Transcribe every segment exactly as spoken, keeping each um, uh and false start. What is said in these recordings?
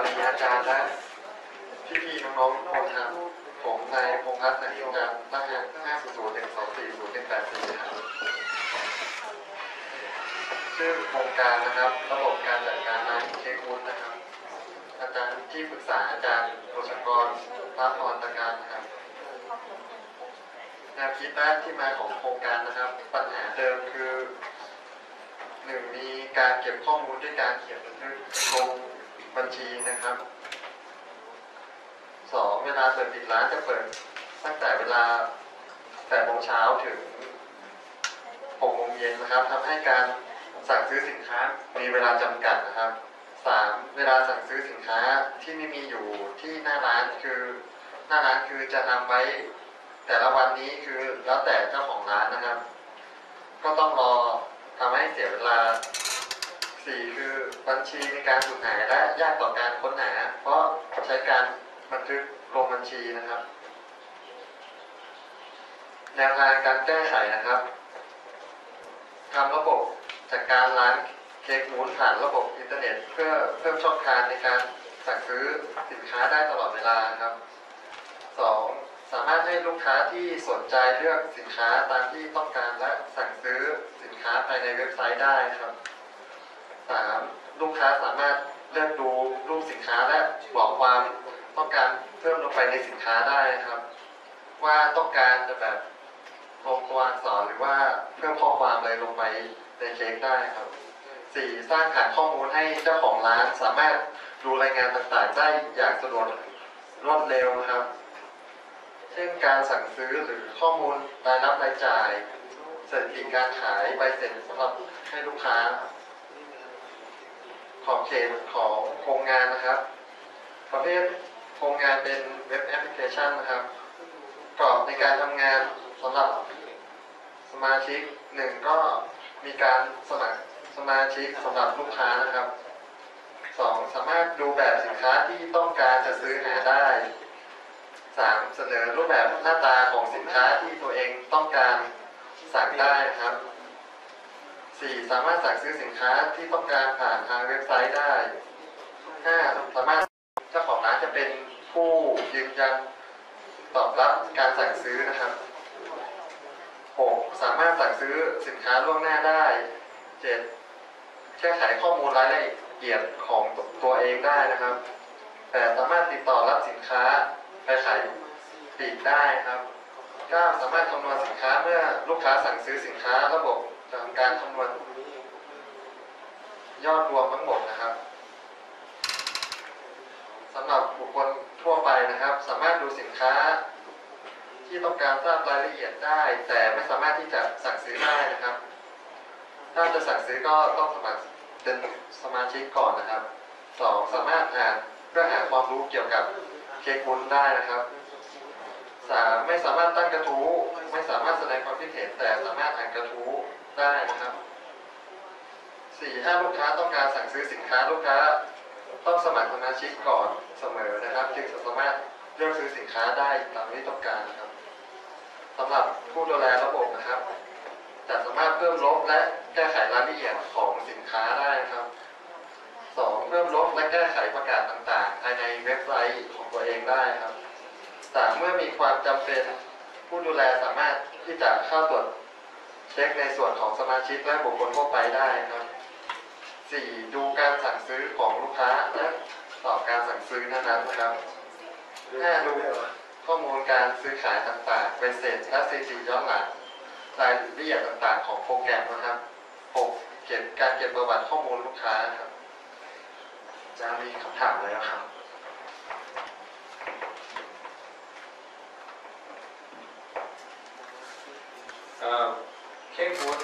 ดีอาจารย์และพี่ๆน้องๆทุกคนครับผมนายพงษ์รัตน์สังกิการรหัสห้าศูนย์ศูนย์หนึ่งสองสี่ศูนย์หนึ่งแปดสี่ครับชื่อโครงการนะครับระบบการจัดการน้ำเช็ควุฒินะครับอาจารย์ที่ปรึกษาอาจารย์โรชกรพระพรตการนะครับแนวคิดและที่มาของโครงการนะครับปัญหาเดิมคือหนึ่งมีการเก็บข้อมูลด้วยการเขียนบันทึกลงบัญชีนะครับสองเวลาเปิดปิดร้านจะเปิดตั้งแต่เวลาแปดโมงเช้าถึงหกโมงเย็นนะครับทำให้การสั่งซื้อสินค้ามีเวลาจำกัดนะครับสามเวลาสั่งซื้อสินค้าที่ไม่มีอยู่ที่หน้าร้านคือหน้าร้านคือจะทำไว้แต่ละวันนี้คือแล้วแต่เจ้าของร้านนะครับก็ต้องรอทำให้เสียเวลาสี่คือบัญชีในการสูญหายและยากต่อการค้นหาเพราะใช้การบันทึกลงบัญชีนะครับแนวทางการแก้ไขนะครับทำระบบจัดการร้านเค้กมูนผ่านระบบอินเทอร์เน็ตเพื่อเพิ่มช่องทางในการสั่งซื้อสินค้าได้ตลอดเวลาครับสองสามารถให้ลูกค้าที่สนใจเลือกสินค้าตามที่ต้องการและสั่งซื้อสินค้าภายในเว็บไซต์ได้ครับสามลูกค้าสามารถเลือกดูรูปสินค้าและบอกความต้องการเพิ่มลงไปในสินค้าได้ครับว่าต้องการจะแบบลงตัวอักษรหรือว่าเพิ่มข้อความอะไรลงไปในเค้กได้ครับสี่สร้างฐานข้อมูลให้เจ้าของร้านสามารถดูรายงานต่างๆได้อย่างสะดวกรวดเร็วครับเช่นการสั่งซื้อหรือข้อมูลรายรับรายจ่ายสถิติการขายใบเสร็จสำหรับให้ลูกค้าขอบเขตของโครงงานนะครับประเภทโครงงานเป็นเว็บแอปพลิเคชันนะครับกรอบในการทำงานสำหรับสมาชิกหนึ่งก็มีการสมัครสมาชิกสำหรับลูกค้านะครับสองสามารถดูแบบสินค้าที่ต้องการจะซื้อหาได้สามเสนอรูปแบบหน้าตาของสินค้าที่ตัวเองต้องการสั่งได้ครับสี่สามารถสั่งซื้อสินค้าที่ต้องการผ่านทางเว็บไซต์ได้ห้าสามารถเจ้าของร้านจะเป็นผู้ยืนยันตอบรับการสั่งซื้อนะครับหกสามารถสั่งซื้อสินค้าล่วงหน้าได้เจ็ดแก้ไขข้อมูลรายละเอียดของตัวเองได้นะครับแปดสามารถติดต่อรับสินค้าไปขายปลีกได้ครับเก้าสามารถคำนวณสินค้าเมื่อลูกค้าสั่งซื้อสินค้าระบบจะทำการคำนวณยอดรวมทั้งหมดนะครับสำหรับบุคคลทั่วไปนะครับสามารถดูสินค้าที่ต้องการทราบรายละเอียดได้แต่ไม่สามารถที่จะสั่งซื้อได้นะครับถ้าจะสั่งซื้อก็ต้องสมัครเป็นสมาชิกก่อนนะครับสองสามารถอ่านเพื่อหาความรู้เกี่ยวกับเค้กวุ้นได้นะครับสามไม่สามารถตั้งกระทู้ไม่สามารถแสดงความคิดเห็นแต่สามารถอ่านกระทู้ได้นะครับสี่ถ้าลูกค้าต้องการสั่งซื้อสินค้าลูกค้าต้องสมัครสมาชิกก่อนเสมอนะครับจึงจะสามารถเลือกซื้อสินค้าได้ตามที่ต้องการนะครับสำหรับผู้ดูแลระบบนะครับจะสามารถเพิ่มลบและแก้ไขรายละเอียดของสินค้าได้ครับสองเพิ่มลบและแก้ไขประกาศต่างๆภายในเว็บไซต์ของตัวเองได้ครับสามเมื่อมีความจำเป็นผู้ดูแลสามารถที่จะเข้าตรวจเช็คในส่วนของสมาชิกและบุคคลทั่วไปได้ครับสี่ดูการสั่งซื้อของลูกค้าและตอบการสั่งซื้อนั้นๆนะครับห้าดูข้อมูลการซื้อขายต่างๆเป็นเศษและสถิติย้อนหลังรายละเอียดต่างๆของโปรแกรมนะครับหกเก็บการเก็บประวัติข้อมูลลูกค้าครับจะมีคำถามเลยครับเค้กมูน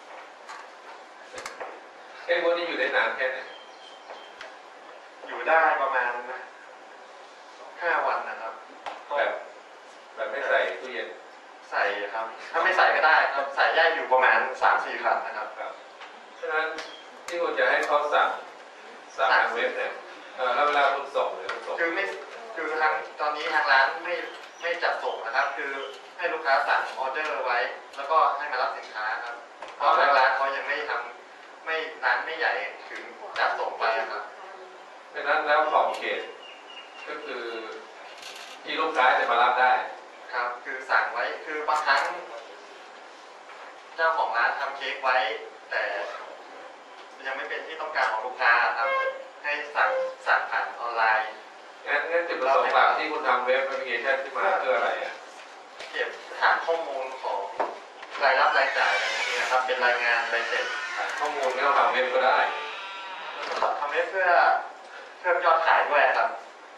เค้กมูนนี่อยู่ได้นานแค่ไหนอยู่ได้ประมาณห้าวันนะครับแบบแบบไม่ใส่ตู้เย็นใส่ครับถ้าไม่ใส่ก็ได้ครับใส่แยกอยู่ประมาณสามสี่ครั้งนะครับฉะนั้นที่คุณจะให้เขาสั่งสั่งทางเว็บเนี่ยแล้วเวลาคุณส่งหรือคุณส่งคือไม่คือทางตอนนี้ทางร้านไม่ไม่จัดส่งนะครับคือให้ลูกค้าสั่งออเดอร์ไว้แล้วก็ให้มารับสินค้าครับเพราะทางร้านเขายังไม่ทำไม่ร้านไม่ใหญ่ถึงจัดส่งไปครับแฉะนั้นแล้วขอบเขตก็คือที่ลูกค้าจะมารับได้ครับคือสั่งไว้คือบางครั้งเจ้าของร้านทำเค้กไว้แต่ยังไม่เป็นที่ต้องการของลูกค้าครับให้สั่งสั่งผ่านออนไลน์งั้นงั้นจุดประสงค์หลักที่คุณทำเว็บแอปพลิเคชันขึ้นมาเพื่ออะไรอ่ะเก็บฐานข้อมูลของรายรับรายจ่ายนี่นะครับเป็นรายงานใบเสร็จฐานข้อมูลไม่ต้องทำเว็บก็ได้ทำเว็บเพื่อเพิ่มยอดขายด้วยครับ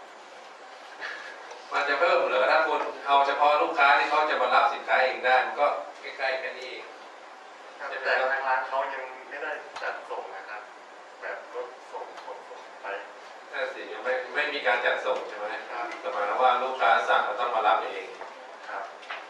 มันจะเพิ่มเหรอถ้าคุณเอาเฉพาะลูกค้าที่เขาจะมารับสินค้าเองได้มันก็ใกล้ๆแค่นี้เองแต่ทางร้านเขายังไม่ได้จัดส่งนะครับแบบรถส่งขนส่งไปนั่นสิยังไม่ไม่มีการจัดส่งใช่ไหมครับหมายความว่าลูกค้าสั่งเราต้องมารับเองครับ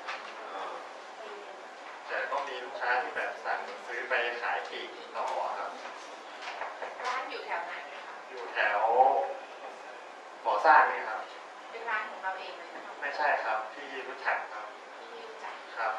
แต่ต้องมีลูกค้าที่แบบสั่งซื้อไปขายปลีกต่อครับร้านอยู่แถวไหนคะอยู่แถวก่อสร้างนี่ครับเป็นร้านของเราเองเลยนะคะไม่ใช่ครับที่รู้จักครับที่รู้จักครับ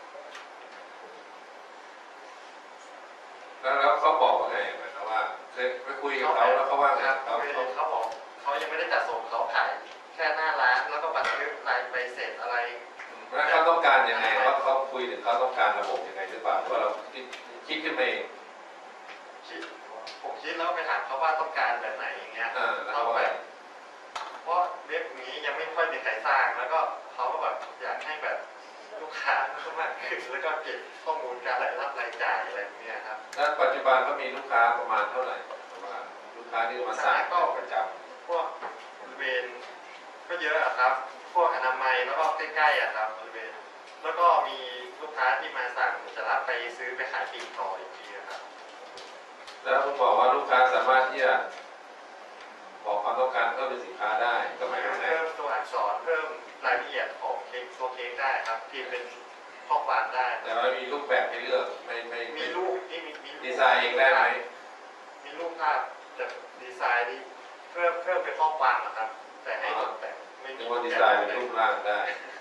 แล้วแล้วเขาบอกว่าไงหมายความว่าเคยไปคุยกับเขาแล้วเขาว่าไงเขาเขาบอกเขายังไม่ได้จัดส่งเขาขายแค่หน้าร้านแล้วก็บันทึกรายใบเสร็จอะไรแล้วเขาต้องการยังไงว่าเขาคุยถึงเขาต้องการระบบยังไงหรือเปล่าว่าเราคิดขึ้นมาเองคิดผมคิดแล้วไปถามเขาว่าต้องการแบบไหนอย่างเงี้ยเขาแบบเพราะเว็บนี้ยังไม่ค่อยมีใครสร้างแล้วก็เขาก็แบบอยากให้แบบลูกค้ามากขึ้นแล้วก็เก็บข้อมูลการรายรับรายจ่ายอะไรเงี้ยครับแล้วปัจจุบันเขามีลูกค้าประมาณเท่าไหร่ว่าลูกค้าที่มาสั่งก็ประจำพวกบริเวณก็เยอะครับพวกอนามัยแล้วก็ใกล้ๆอ่ะครับบริเวณแล้วก็มีลูกค้าที่มาสั่งจะรับไปซื้อไปขายปลีกต่ออีกทีครับแล้วคุณบอกว่าลูกค้าสามารถที่จะบอกความต้องการเพิ่มในสินค้าได้ก็หมายถึงเพิ่มตัวอักษรเพิ่มรายละเอียดของเค้กตัวเค้กได้ครับที่เป็นข้อความได้แต่ว่ามีรูปแบบให้เลือกไม่ไม่มีรูปที่มีดีไซน์เองได้ไหมมีรูปภาพแต่ดีไซน์นี้เพิ่มเพิ่มเป็นข้อความนะครับแต่ให้ตกแต่งไม่มีดีไซน์เป็นรูปร่างได้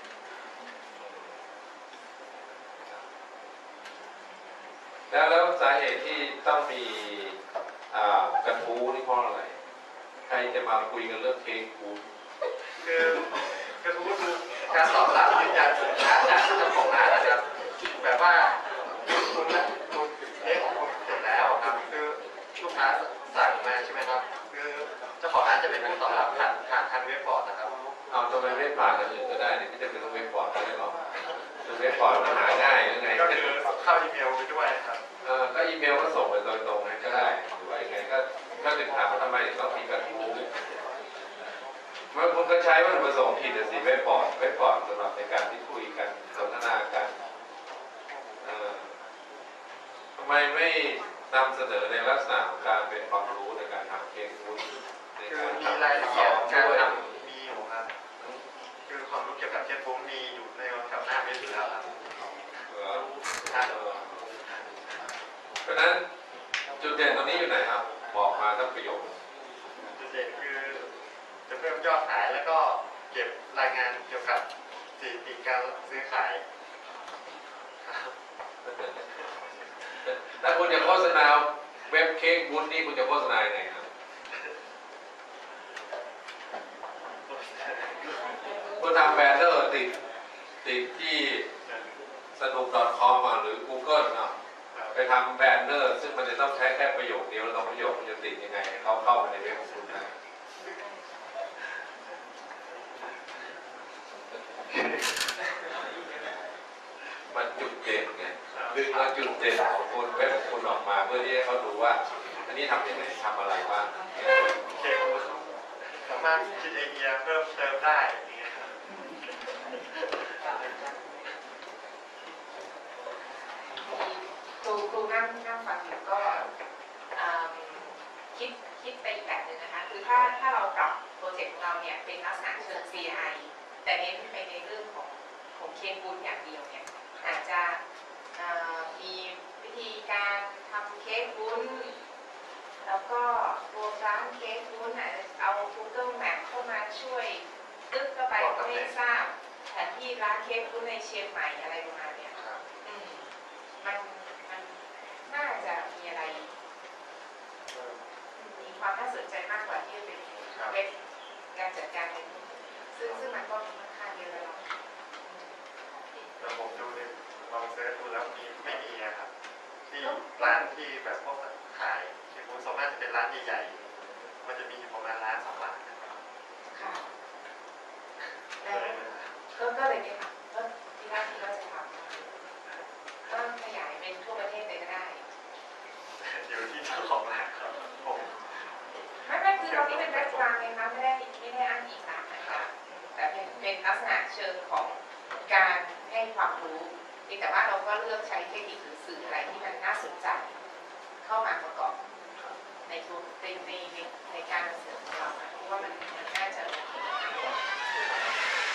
แล้วแล้วสาเหตุที่ต้องมีกระทู้นี่เพราะอะไรใครจะมาคุยกันเรื่องเค้กทูคือกระทู้คือการตอบรับยืนยันสินค้าจากเจ้าของร้านนะครับแบบว่าคุณคุณเค้กของคุณเสร็จแล้วครับคือลูกค้าสั่งมาใช่ไหมครับคือเจ้าของร้านจะเป็นผู้ตอบรับผ่านผ่านทางเว็บบอร์ดนะครับเอาทำไมไม่ผ่านกันอื่นก็ได้เนี่ยไม่จำเป็นต้องเว็บบอร์ดก็ได้หรอกเว็บบอร์ดมันหาง่ายยังไงก็คือเข้าอีเมลไปด้วยครับเออก็อีเมลก็ส่งไปโดยตรงก็ได้หรือว่ายังไงก็ก็ถึงถามว่าทำไมถึงต้องมีกระทู้เมื่อคุณก็ใช้วัตถุประสงค์ผิดสิเว็บบอร์ดเว็บบอร์ดสำหรับในการที่คุยกันสนทนากันทำไมไม่นำเสนอในลักษณะของการเป็นความรู้ในการทำเค้กฟู้ดคือมีรายละเอียดการทำมีอยู่ครับคือความรู้เกี่ยวกับเค้กฟู้ดมีอยู่ในแถวหน้าเว็บอยู่แล้วครับเพราะนั้นจุดเด่นตรงนี้อยู่ไหนครับบอกมาทั้งประโยคจุดเด่นคือจะเพิ่มยอดขายแล้วก็เก็บรายงานเกี่ยวกับสถิติการซื้อขายถ้าคุณจะโฆษณาเว็บเค้กวุ้นนี่คุณจะโฆษณาอย่างไรครับคุณทำแบนเนอร์ติดติดที่สนุก .com หรือ Google เนาะไปทำแบนเนอร์ซึ่งมันจะต้องใช้แค่ประโยคเดียวแล้วต้องประโยคมันจะติดยังไงให้เขาเข้ามาในเว็บของคุณได้มันจุดเด่นไงดึงเอาจุดเด่นของคุณเว็บของคุณออกมาเพื่อที่ให้เขาดูว่าอันนี้ทำยังไงทำอะไรบ้างเคคุณสามารถคิดไอเดียเพิ่มเติมได้ครูครูนั่งนั่งฟังอยู่ก็คิดคิดไปอีกแบบหนึ่งนะคะคือถ้าถ้าเราปรับโปรเจกต์ของเราเนี่ยเป็นลักษณะเชิง ซี ไอ แต่เน้นไปในเรื่องของของเค้กวุ้นอย่างเดียวเนี่ยอาจจะมีวิธีการทำเค้กวุ้นแล้วก็ตัวร้านเค้กวุ้นเอา Google Map เข้ามาช่วยตึ๊กเข้าไปให้ทราบแผนที่ร้านเค้กวุ้นในเชียงใหม่อะไรประมาณนี้มันมันน่าจะมีอะไรมีควความน่าสนใจมากกว่าที่จะเป็นเว็บการจัดการเงินซึ่งซึ่งมันก็ค่อนข้างเยอะแล้วแต่ผมดูเนี่ยลองเซิร์ชดูแล้วมีไม่มีอะครับที่ร้านที่แบบพวกขายที่ผมส่วนมากจะเป็นร้านใหญ่ๆมันจะมีอยู่ประมาณร้านสองร้านนะครับค่ะเลแล้วยนะก็ก็เลยเนี่ยค่ะก็ที่ว่าที่ว่าจะทำก็ขยายเป็นทั่วประเทศเลยก็ได้อยู่ที่เจ้าของร้านครับผมไม่ไม่คือตอนนี้เป็นเว็บกลางไงคะไม่ได้ไม่ได้อ้างอิงร้านนะคะแต่เป็นเป็นลักษณะเชิงของการให้ความรู้เพียงแต่ว่าเราก็เลือกใช้เทคนิคหรือสื่ออะไรที่มันน่าสนใจเข้ามาประกอบในตัวในในในในการนำเสนอของเรานะเพราะว่ามันมันน่าจะโอเค